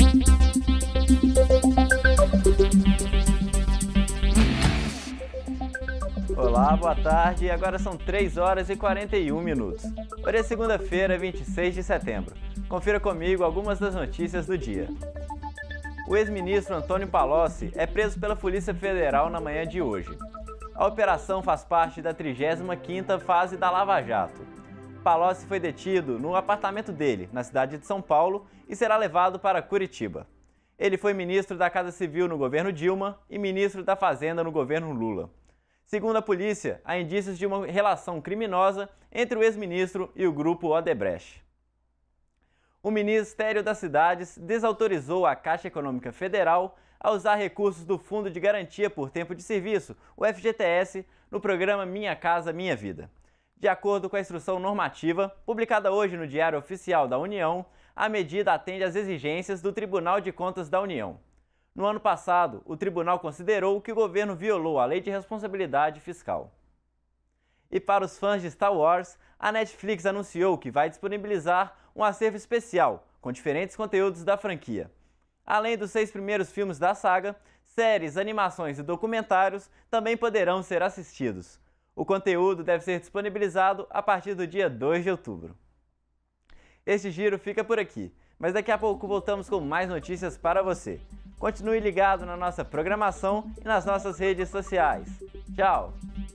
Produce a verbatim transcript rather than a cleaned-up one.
Olá, boa tarde. Agora são três horas e quarenta e um minutos. Hoje é segunda-feira, vinte e seis de setembro. Confira comigo algumas das notícias do dia. O ex-ministro Antônio Palocci é preso pela Polícia Federal na manhã de hoje. A operação faz parte da trigésima quinta fase da Lava Jato. Palocci foi detido no apartamento dele, na cidade de São Paulo, e será levado para Curitiba. Ele foi ministro da Casa Civil no governo Dilma e ministro da Fazenda no governo Lula. Segundo a polícia, há indícios de uma relação criminosa entre o ex-ministro e o grupo Odebrecht. O Ministério das Cidades desautorizou a Caixa Econômica Federal a usar recursos do Fundo de Garantia por Tempo de Serviço, o F G T S, no programa Minha Casa Minha Vida. De acordo com a instrução normativa, publicada hoje no Diário Oficial da União, a medida atende às exigências do Tribunal de Contas da União. No ano passado, o tribunal considerou que o governo violou a Lei de Responsabilidade Fiscal. E para os fãs de Star Wars, a Netflix anunciou que vai disponibilizar um acervo especial com diferentes conteúdos da franquia. Além dos seis primeiros filmes da saga, séries, animações e documentários também poderão ser assistidos. O conteúdo deve ser disponibilizado a partir do dia dois de outubro. Este giro fica por aqui, mas daqui a pouco voltamos com mais notícias para você. Continue ligado na nossa programação e nas nossas redes sociais. Tchau!